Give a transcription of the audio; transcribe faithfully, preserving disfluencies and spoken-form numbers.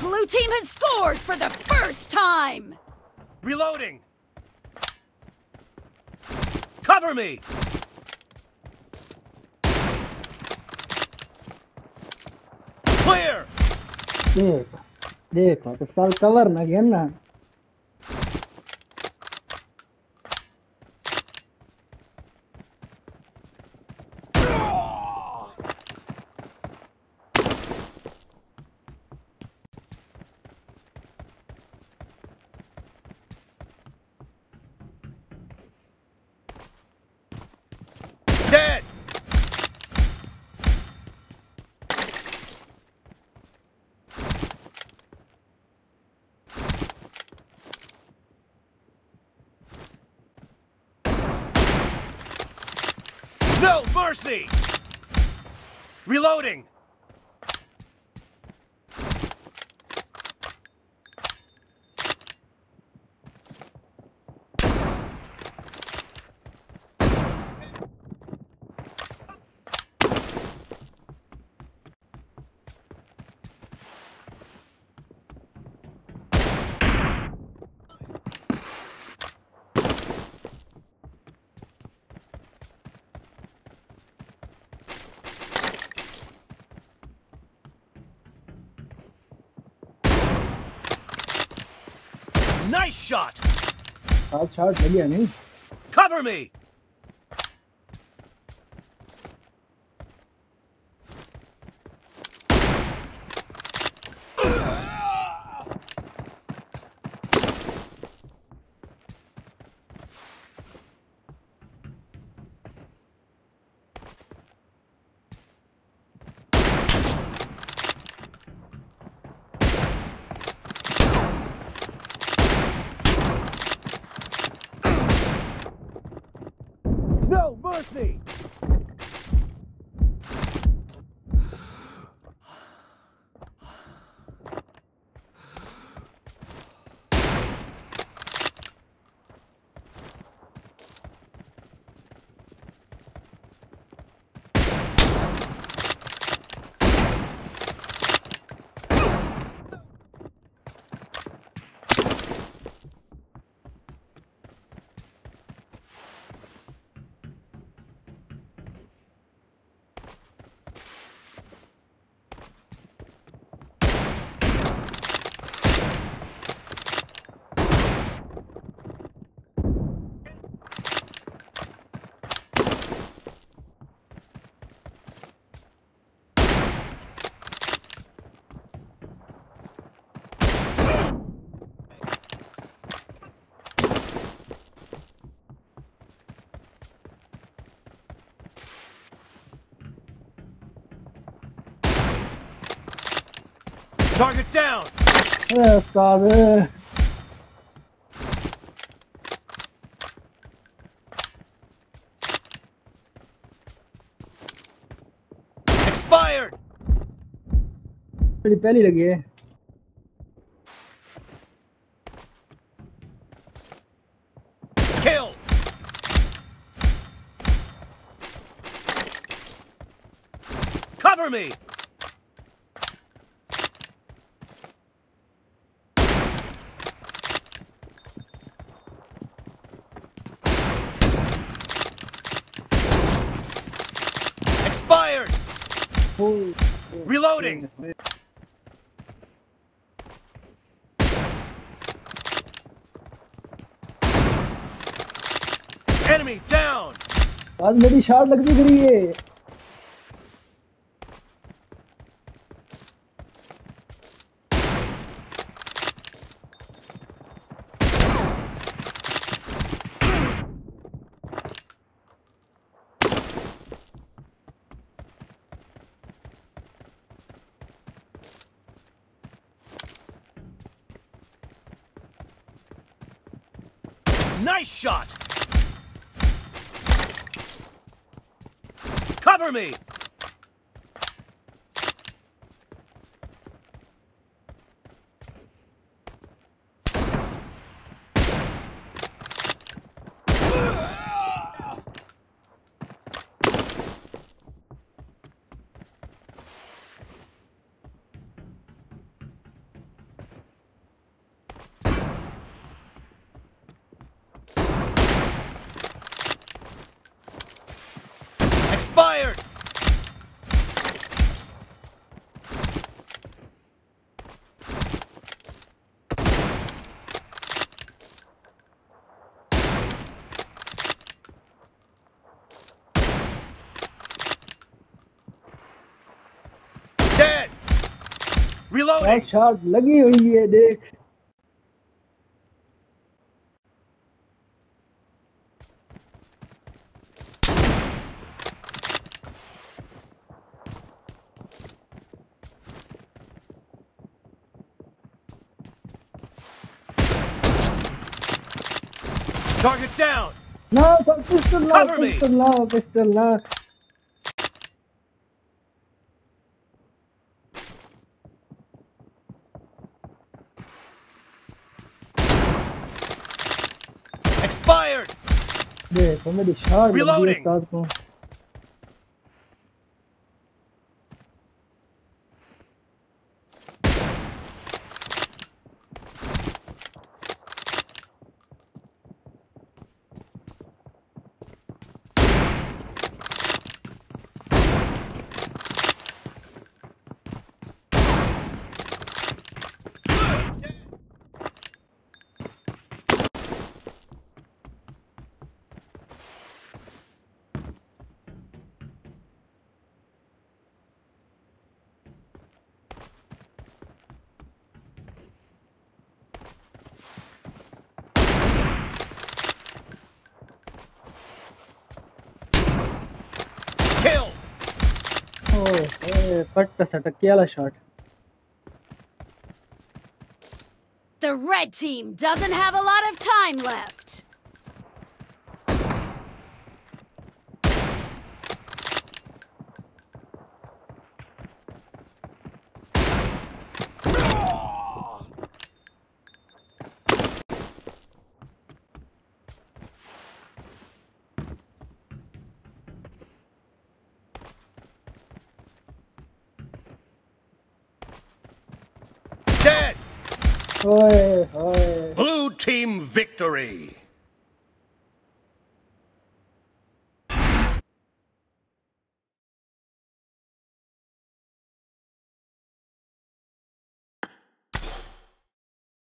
Blue team has scored for the first time! Reloading! Cover me! Clear! देख देखो तो साल कवर ना गया ना Dead! No mercy! Reloading! Nice shot! आज शॉट बढ़िया नहीं Cover me! No mercy! Target down! अरे उस्ताद Expired! बड़ी पहली लगी है Kill! Cover me! Expired! Reloading! Enemy down! आज मेरी शॉट लगती फिर ये Nice shot! Cover me! Expired! Dead! Reloading! और शॉट लगी हुई है देख। Target down! ना सब पिस्टल ना Cover me! पिस्टल ना पिस्टल ना। Expired! देखो मेरी शॉट लगी है Reloading! उस्ताद को। Kill! ओह पट्ट सटक वाला shot. The red team doesn't have a lot of time left. Dead! ओए ओए Blue team victory!